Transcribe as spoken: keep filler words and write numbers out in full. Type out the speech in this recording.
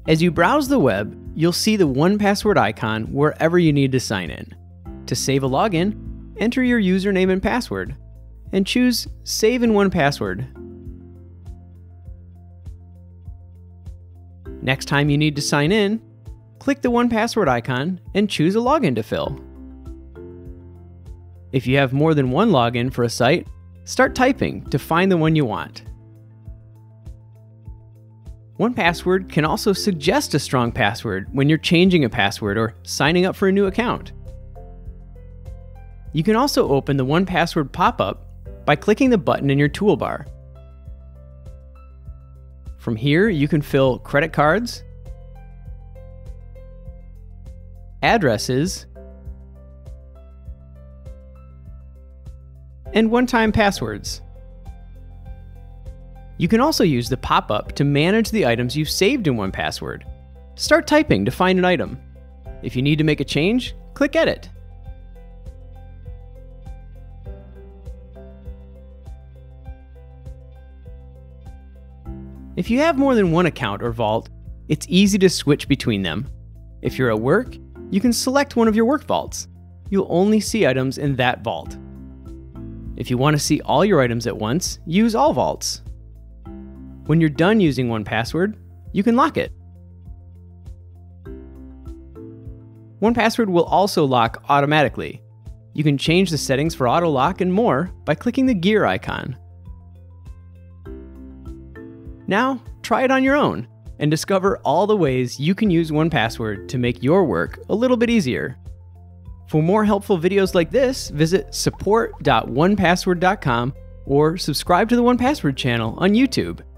As you browse the web, you'll see the one Password icon wherever you need to sign in. To save a login, enter your username and password, and choose Save in one Password. Next time you need to sign in, click the one Password icon and choose a login to fill. If you have more than one login for a site, start typing to find the one you want. one Password can also suggest a strong password when you're changing a password or signing up for a new account. You can also open the one Password pop-up by clicking the button in your toolbar. From here, you can fill credit cards, addresses, and one-time passwords. You can also use the pop-up to manage the items you've saved in one Password. Start typing to find an item. If you need to make a change, click Edit. If you have more than one account or vault, it's easy to switch between them. If you're at work, you can select one of your work vaults. You'll only see items in that vault. If you want to see all your items at once, use All Vaults. When you're done using one Password, you can lock it. one Password will also lock automatically. You can change the settings for auto lock and more by clicking the gear icon. Now, try it on your own and discover all the ways you can use one Password to make your work a little bit easier. For more helpful videos like this, visit support dot one password dot com or subscribe to the one Password channel on YouTube.